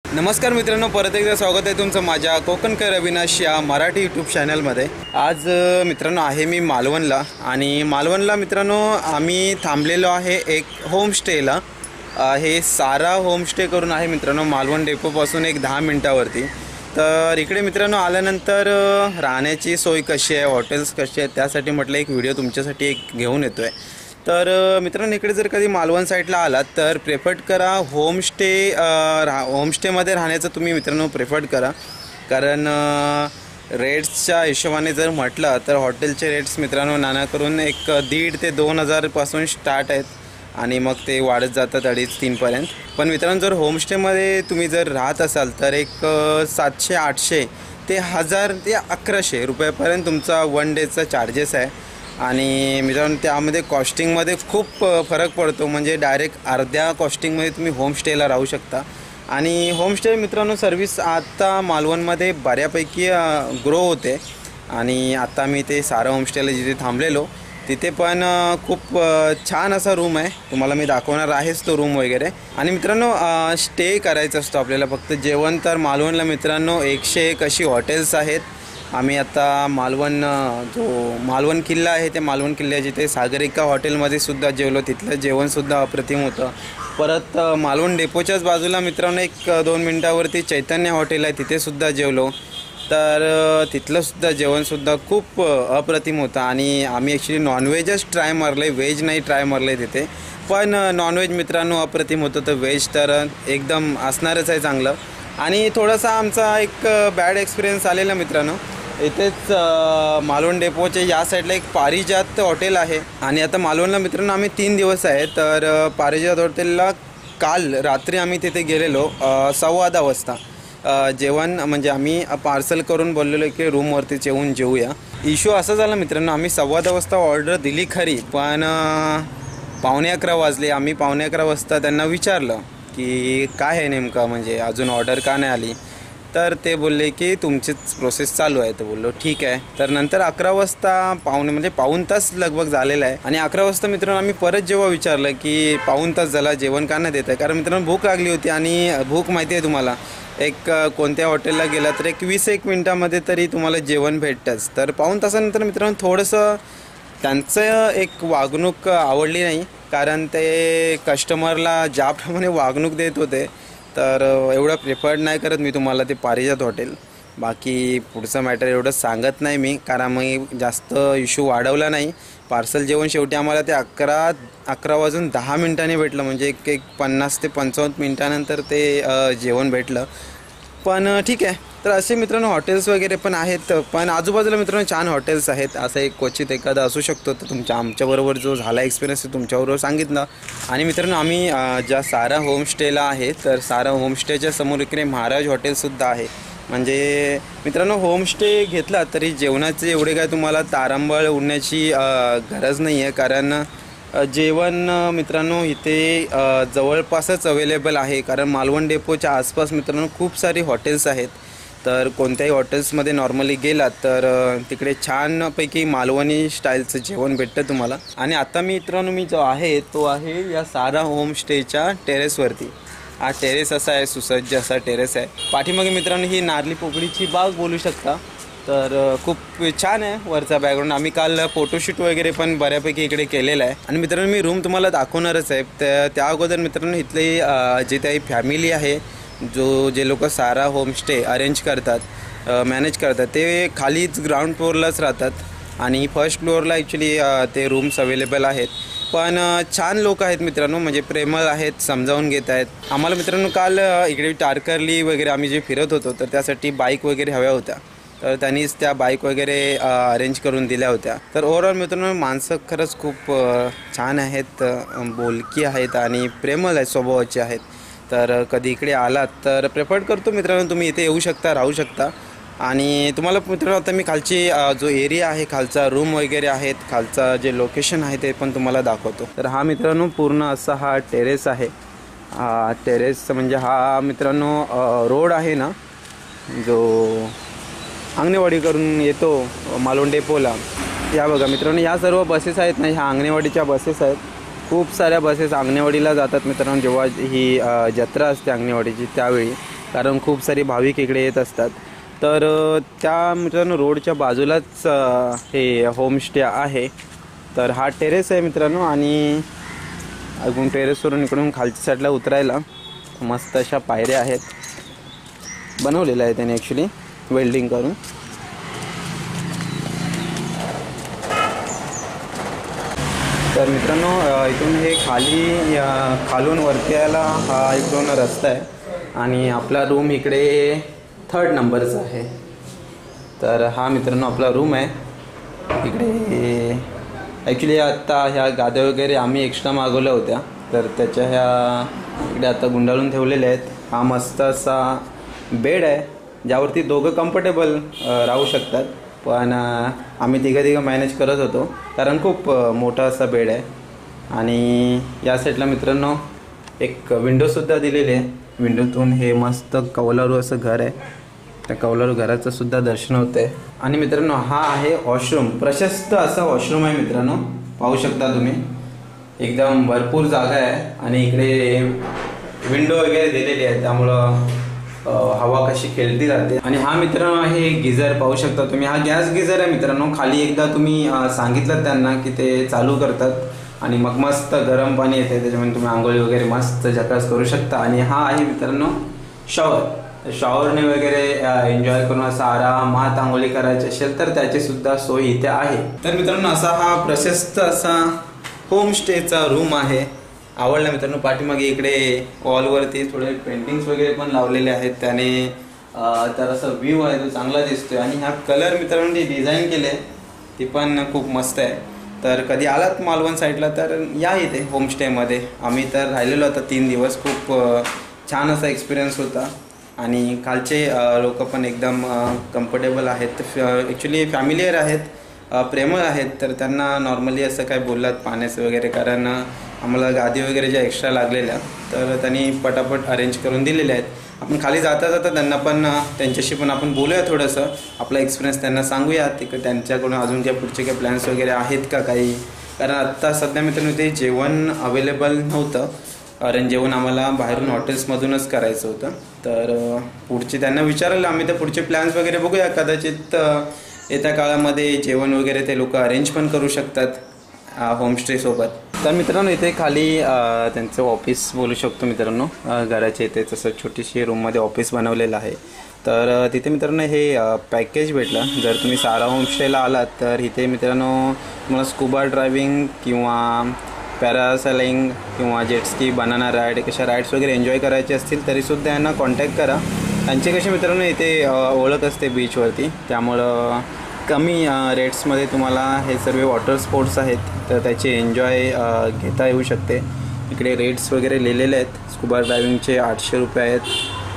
नमस्कार मित्रांनो, परत एकदा स्वागत आहे तुमचं माझ्या कोकणकर अविनाश या मराठी यूट्यूब चॅनलमध्ये। आज मित्रांनो आहे मी मालवणला आणि मालवणला मित्रांनो आम्ही थांबलेलो आहे एक होमस्टेला। हे सारा होमस्टे करून आहे मित्रांनो मालवण डेपोपासून एक 10 मिनिटावरती। तर इकडे मित्रांनो आल्यानंतर राहण्याची सोय कशी आहे, हॉटेल्स कशी आहेत त्यासाठी म्हटलं एक व्हिडिओ तुमच्यासाठी एक घेऊन येतो आहे। तर मित्रांनो इकडे जर कधी मालवण साईडला आलात तर प्रेफर्ड करा होमस्टेमध्ये राहण्याचं तुम्ही मित्रांनो प्रेफर्ड करा। कारण रेट्सच्या हिशोबाने जर म्हटलं तर हॉटेलचे रेट्स मित्रांनो नाना करून एक 1,500 ते 2,000 पासून स्टार्ट आहेत आणि मग ते वाढत जातात 2,500-3,000 पर्यंत। पण मित्रांनो जर होमस्टेमध्ये तुम्ही जर राहत असाल तर एक 700-800 ते 1,000 ते 1,100 रुपयापर्यंत तुमचा वन डेचा चार्जेस आहे। आणि मित्रांनो त्यामध्ये कॉस्टिंगमध्ये खूप फरक पडतो, म्हणजे डायरेक्ट अर्ध्या कॉस्टिंगमध्ये तुम्ही होमस्टेला राहू शकता। आणि होमस्टे मित्रांनो सर्विस आता मालवणमध्ये बऱ्यापैकी ग्रो होते आणि आता मी ते सारा होमस्टेला जिथे थांबलेलो तिथे पण खूप छान असा रूम आहे, तुम्हाला मी दाखवणार आहेच तो रूम वगैरे। आणि मित्रांनो स्टे करायचं असतो आपल्याला, फक्त जेवण तर मालवणला मित्रांनो 101 अशी हॉटेल्स आहेत। आम्ही आता मालवण किल्ला आहे ते मालवण किल्ल्याच्या ते सागरिका हॉटेलमध्ये सुद्धा जेवलो, तिथलं जेवणसुद्धा अप्रतिम होतं। परत मालवण डेपोच्याच बाजूला मित्रांनो एक 2 मिनिटावरती चैतन्य हॉटेल आहे, तिथेसुद्धा जेवलो। तर तिथलंसुद्धा जेवणसुद्धा खूप अप्रतिम होतं आणि आम्ही ॲक्च्युली नॉनव्हेजच ट्राय मारलं आहे, व्हेज नाही ट्राय मारलं आहे तिथे। पण नॉनव्हेज मित्रांनो अप्रतिम होतं, तर व्हेज तर एकदम असणारच आहे चांगलं। आणि थोडासा आमचा एक बॅड एक्सपिरियन्स आलेला मित्रांनो, इथेच मालवण डेपोच्या या साईडला एक पारिजात हॉटेल आहे आणि आता मालवणला मित्रांनो आम्ही 3 दिवस आहे। तर पारिजात हॉटेलला काल रात्री आम्ही तिथे गेलेलो 10:15 वाजता। जेवण म्हणजे आम्ही पार्सल करून बोललेलो की रूमवरतीच येऊन जेवूया। इश्यू असा झाला मित्रांनो, आम्ही 10:15 वाजता ऑर्डर दिली खरी, पण 11:15 वाजले। आम्ही 11:15 वाजता त्यांना विचारलं की काय आहे नेमकं, म्हणजे अजून ऑर्डर का नाही आली। तर ते बोलले की तुमचीच प्रोसेस चालू आहे। तर बोललो ठीक आहे। तर नंतर 11 वाजता पाऊण तास लगभग झालेला आहे आणि 11 वाजता मित्रांनो आम्ही परत जेव्हा विचारलं की पाऊण तास झाला जेवण का नाही देत आहे, कारण मित्रांनो भूक लागली होती आणि भूक माहिती आहे तुम्हाला, एक कोणत्या हॉटेलला गेला तर एक 20-1 मिनटामध्ये तरी तुम्हाला जेवण भेटतंच। तर पाऊण तासानंतर मित्रांनो थोडंसं त्यांचं एक वागणूक आवडली नाही, कारण ते कस्टमरला ज्याप्रमाणे वागणूक देत होते तर एवढं प्रिफर्ड नाही करत मी तुम्हाला ते पारिजात हॉटेल। बाकी पुढचं मॅटर एवढं सांगत नाही मी, कारण मी जास्त इश्यू वाढवला नाही। पार्सल जेवण शेवटी आम्हाला ते 11 वाजून 10 मिनिटांनी भेटलं, म्हणजे एक 50 ते 55 मिनिटानंतर ते जेवण भेटलं। पण ठीक आहे। तर असे मित्रांनो हॉटेल्स वगैरे पण आहेत, पण आजूबाजूला मित्रांनो छान हॉटेल्स आहेत। असं एक क्वचित एखादा असू शकतो, तर आमच्याबरोबर जो झाला एक्सपिरियन्स ते तुमच्याबरोबर सांगितलं। आणि मित्रांनो आम्ही ज्या सारा होमस्टेला आहे तर सारा होमस्टेच्या समोर इकडे महाराज हॉटेलसुद्धा आहे। म्हणजे मित्रांनो होमस्टे घेतला तरी जेवणाचे एवढे काय तुम्हाला तारांबळ उडण्याची गरज नाही आहे, कारण जेवण मित्रांनो इथे जवळपासच अवेलेबल आहे। कारण मालवण डेपोच्या आसपास मित्रांनो खूप सारी हॉटेल्स आहेत, तर कोणत्याही हॉटेल्समध्ये नॉर्मली गेलात तर तिकडे छानपैकी मालवणी स्टाईलचं जेवण भेटतं तुम्हाला। आणि आता मित्रांनो जो आहे तो आहे या सारा होमस्टेच्या टेरेसवरती। हा टेरेस असा आहे, सुसज्ज असा टेरेस आहे। पाठीमागे मित्रांनो ही नारली पोकळीची बाग बोलू शकता, तर खूप छान आहे वरचा बॅकग्राऊंड। आम्ही काल फोटोशूट वगैरे पण बऱ्यापैकी इकडे केलेलं आहे। आणि मित्रांनो मी रूम तुम्हाला दाखवणारच आहे, त्या अगोदर मित्रांनो इथले जे काही फॅमिली आहे जे लोक सारा होमस्टे अरेंज करतात, मॅनेज करतात, ते खालीच ग्राउंड फ्लोअरलाच राहतात आणि फर्स्ट फ्लोअरला ॲक्च्युली ते रूम्स अवेलेबल आहेत। पण छान लोक आहेत मित्रांनो, म्हणजे प्रेमळ आहेत, समजावून घेत आहेत आम्हाला। मित्रांनो काल इकडे टारकर्ली वगैरे आम्ही जे फिरत होतो तर त्यासाठी बाईक वगैरे हव्या होत्या, तर त्यांनीच त्या बाईक वगैरे अरेंज करून दिल्या होत्या। तर ओव्हरऑल मित्रांनो माणसं खरंच खूप छान आहेत, बोलकी आहेत आणि प्रेमळ आहेत, स्वभावाचे आहेत। तर कधी इकडे आलात तर प्रेफर्ड करतो मित्रांनो तुम्ही इथे येऊ शकता, राहू शकता। आणि तुम्हाला मित्रांनो आता मी खालची जो एरिया आहे, खालचा रूम वगैरे आहेत, खालचा जे लोकेशन आहे ते पण तुम्हाला दाखवतो। तर हा मित्रांनो पूर्ण असा हा टेरेस आहे। टेरेस म्हणजे हा मित्रांनो रोड आहे ना जो अंगणेवाडी करून येतो मालवण डेपोला, या बघा मित्रांनो या सर्व बसेस आहेत ना, ह्या अंगणेवाडीच्या बसेस आहेत। खूप साऱ्या बसेस अंगणेवाडीला जातात मित्रांनो, जेव्हा ही जत्रा असते अंगणेवाडीची त्यावेळी। कारण खूप सारे भाविक इकडे येत असतात. तर त्या मित्रांनो रोडच्या बाजूलाच हे होमस्टे आहे. तर हा टेरेस आहे मित्रांनो आणि अजून टेरेसवरून इकडून खालच्या साईडला उतरायला मस्त अशा पायऱ्या आहेत. बनवलेलं आहे त्याने ॲक्च्युली वेल्डिंग करून. तर मित्रांनो इथून हे खालून वरती यायला हा इकडून रस्ता आहे आणि आपला रूम इकडे 3rd नंबरचा आहे. तर हा मित्रांनो आपला रूम आहे. इकडे ॲक्च्युली आत्ता ह्या गाद्या वगैरे आम्ही एक्स्ट्रा मागवल्या होत्या तर त्याच्या ह्या इकडे आता गुंडाळून ठेवलेल्या आहेत. हा मस्त असा बेड आहे ज्यावरती दोघं कम्फर्टेबल राहू शकतात. पण आम्ही तिघं मॅनेज करत होतो कारण खूप मोठा असा बेड आहे. आणि या साईडला मित्रांनो एक विंडोसुद्धा दिलेली आहे. विंडोतून हे मस्त कौलारू असं घर आहे. त्या कौलारू घराचं सुद्धा दर्शन होतं आहे. आणि मित्रांनो हा आहे वॉशरूम. प्रशस्त असा वॉशरूम आहे मित्रांनो, पाहू शकता तुम्ही. एकदम भरपूर जागा आहे आणि इकडे विंडो वगैरे दिलेली आहे त्यामुळं हवा कशी खेळती जाते. आणि हा मित्रांनो आहे गिझर, पाहू शकता तुम्ही. हा गॅस गिझर आहे मित्रांनो. खाली एकदा तुम्ही सांगितलं त्यांना की ते चालू करतात आणि मग मस्त गरम पाणी येते, त्याच्यामुळे तुम्ही आंघोळी वगैरे मस्त झकास करू शकता. आणि हा आहे मित्रांनो शॉवरने वगैरे एन्जॉय करून असा आरामात आंघोळी करायची असेल तर त्याची सुद्धा सोय इथे आहे. तर मित्रांनो असा हा प्रशस्त असा होमस्टेचा रूम आहे. आवडला मित्रांनो. पाठीमागे इकडे वॉलवरती थोडे पेंटिंग्स वगैरे पण लावलेले आहेत त्याने. तर असं व्ह्यू आहे तो चांगला दिसतोय. आणि हा कलर मित्रांनो जी डिझाईन केली आहे ती पण खूप मस्त आहे. तर कधी आलात मालवण साईडला तर या इथे होमस्टेमध्ये. आम्ही तर राहिलेलो आता 3 दिवस. खूप छान असा एक्सपिरियन्स होता आणि कालचे लोक पण एकदम कम्फर्टेबल आहेत. ॲक्च्युली फॅमिलियर आहेत, प्रेमळ आहेत. तर त्यांना नॉर्मली असं काय बोललात पाण्याचं वगैरे, कारण आम्हाला गादी वगैरे ज्या एक्स्ट्रा लागलेल्या तर त्यांनी पटापट अरेंज करून दिलेल्या आहेत. आपण खाली जाता त्यांना पण त्यांच्याशी पण आपण बोलूया, थोडंसं आपला एक्सपिरियन्स त्यांना सांगूया तिकडे त्यांच्याकडून अजून काय पुढचे काही प्लॅन्स वगैरे आहेत का काही. कारण आत्ता सध्या मित्रांनो ते जेवण अवेलेबल नव्हतं, कारण जेवण आम्हाला बाहेरून हॉटेल्समधूनच करायचं होतं. तर पुढचे त्यांना विचारलं आम्ही, तर पुढचे प्लॅन्स वगैरे बघूया. कदाचित येत्या काळामध्ये जेवण वगैरे ते लोक अरेंज पण करू शकतात होमस्टेसोबत. तर मित्रांनो इथे खाली त्यांचं ऑफिस बोलू शकतो मित्रांनो. घराच्या इथे तसं छोटीशी रूममध्ये ऑफिस बनवलेलं आहे. तर तिथे मित्रांनो हे पॅकेज भेटलं. जर तुम्ही सारा होमस्टेला आलात तर इथे मित्रांनो तुम्हाला स्कुबा ड्रायव्हिंग किंवा पॅरासेलिंग किंवा जेटस्की, बनाना राईड, कशा राईड्स वगैरे एन्जॉय करायचे असतील तरीसुद्धा यांना कॉन्टॅक्ट करा. त्यांचे कसे मित्रांनो इथे ओळख असते बीचवरती, त्यामुळं कमी रेट्समध्ये तुम्हाला हे सर्व वॉटर स्पोर्ट्स आहेत तर त्याचे एन्जॉय घेता येऊ शकते. इकडे रेट्स वगैरे लिहिलेले आहेत. स्कुबा ड्रायव्हिंगचे 800 रुपये आहेत,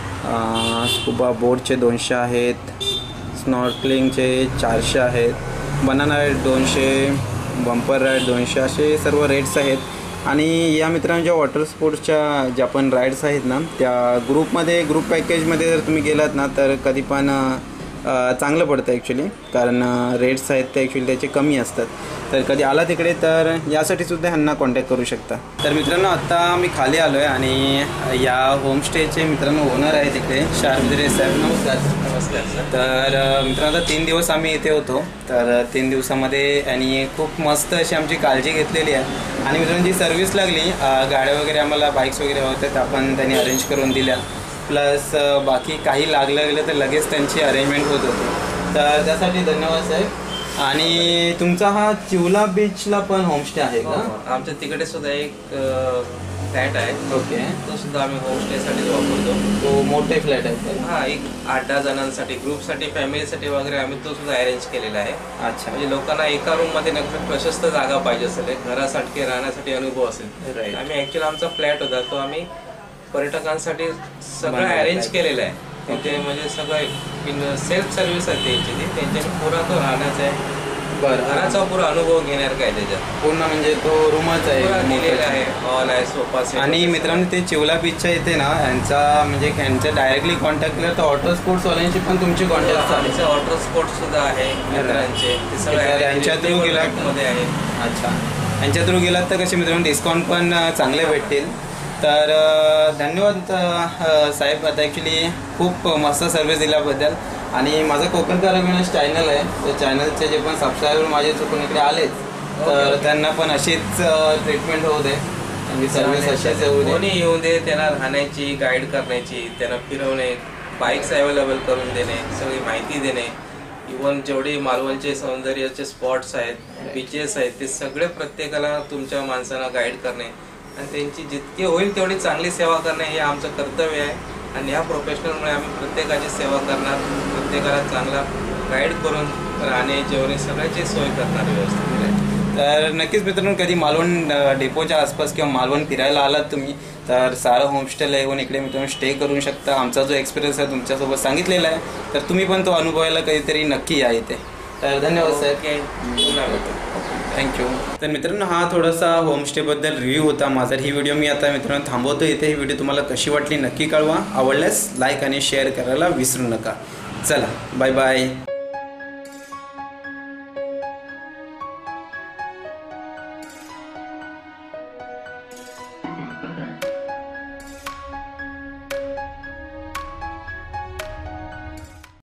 स्कुबा बोर्डचे 200 आहेत, स्नॉर्कलिंगचे 400 आहेत, बनाना राईड 200, बंपर राईड 200, असे सर्व रेट्स आहेत. आणि या मित्रांच्या वॉटर स्पोर्ट्सच्या ज्या पण राईड्स आहेत ना त्या ग्रुप पॅकेजमध्ये जर तुम्ही गेलात ना तर कधी पण चांगलं पडतं ॲक्च्युली, कारण रेट्स आहेत ते ॲक्च्युली त्याचे कमी असतात. तर कधी आला तिकडे तर यासाठीसुद्धा ह्यांना कॉन्टॅक्ट करू शकता. तर मित्रांनो आत्ता मी खाली आलो आहे आणि या होमस्टेचे मित्रांनो ओनर आहे तिकडे शार्दुले साहेब. नमस्कार. तर मित्रांनो 3 दिवस आम्ही इथे होतो. तर 3 दिवसामध्ये आणि खूप मस्त अशी आमची काळजी घेतलेली आहे. आणि मित्रांनो जी सर्व्हिस लागली, गाड्या वगैरे आम्हाला बाईक्स वगैरे होत्या त्या पण त्यांनी अरेंज करून दिल्या. प्लस बाकी काही लागलं गेलं तर लगेच त्यांची अरेंजमेंट होत होती. तर त्यासाठी धन्यवाद साहेब. आणि तुमचा हा चिवला बीचला पण होमस्टे आहे का? आमच्या तिकडे सुद्धा एक फ्लॅट आहे. ओके. तो सुद्धा आम्ही होमस्टेसाठी वापरतो. तो मोठे फ्लॅट आहे. हा, एक 8-10 जणांसाठी, ग्रुपसाठी, फॅमिलीसाठी वगैरे आम्ही तो सुद्धा अरेंज केलेला आहे. अच्छा. म्हणजे लोकांना एका रूममध्ये नक्की प्रशस्त जागा पाहिजे असेल, घरासाठी राहण्यासाठी अनुभव असेल. राईट. आम्ही ॲक्च्युअली आमचा फ्लॅट होता तो आम्ही पर्यटकांसाठी सगळं अरेंज केलेलं आहे. तिथे म्हणजे सगळं सेल्फ सर्व्हिस आहे त्यांची. त्यांच्या पुरा तो राहण्याचा आहे. बरं. घराचा पुरा अनुभव घेणार काय त्याच्यात पूर्ण म्हणजे तो रूमच दिलेला आहे. हॉल आहे, सोफा सेट. आणि मित्रांनो ते चिवला बीचच्या इथे ना यांचा डायरेक्टली कॉन्टॅक्ट केला तर वॉटर स्पोर्ट्सवाल्यांशी पण तुमचे कॉन्टॅक्ट चालेल. वॉटर स्पोर्ट्स सुद्धा आहे मित्रांचे. ते सगळं यांच्या थ्रू गेलात मध्ये आहे. अच्छा. यांच्या थ्रू गेलात तर कसे मित्रांनो डिस्काउंट पण चांगले भेटतील. तर धन्यवाद साहेब. आता ॲक्च्युली खूप मस्त सर्व्हिस दिल्याबद्दल. आणि माझं कोकणकर अविनाश चॅनल आहे, त्या चॅनलचे जे पण सबस्क्रायबर माझे चुकून इकडे आलेच तर त्यांना पण अशीच ट्रीटमेंट होऊ दे आणि सर्व्हिस अशीच होऊ दे. कोणी येऊ दे, त्यांना राहण्याची, गाईड करण्याची, त्यांना फिरवणे, बाईक्स अवेलेबल करून देणे, सगळी माहिती देणे. इव्हन जेवढे मालवणचे सौंदर्याचे स्पॉट्स आहेत, बीचेस आहेत, ते सगळे प्रत्येकाला तुमच्या माणसांना गाईड करणे आणि त्यांची जितकी होईल तेवढी चांगली सेवा करणे हे आमचं कर्तव्य आहे. आणि ह्या प्रोफेशनलमुळे आम्ही प्रत्येकाची सेवा करणार, प्रत्येकाला चांगला गाईड करून राहणे, जेवणे सगळ्याची सोय करणार व्यवस्थित. तर नक्कीच मित्रांनो, कधी मालवण डेपोच्या आसपास किंवा मालवण फिरायला आलात तुम्ही तर सारं होमस्टेला येऊन इकडे मित्रांनो स्टे करू शकता. आमचा जो एक्सपिरियन्स आहे तुमच्यासोबत सांगितलेला आहे, तर तुम्ही पण तो अनुभवायला कधीतरी नक्की या इथे. तर धन्यवाद साहेब, थँक्यू. तर मित्रांनो, हा थोडासा होमस्टेबद्दल रिव्ह्यू होता माझा. ही व्हिडिओ मी आता मित्रांनो थांबवतो इथे. ही व्हिडिओ तुम्हाला कशी वाटली नक्की कळवा. आवडल्यास लाईक आणि शेअर करायला विसरू नका. चला, बाय बाय.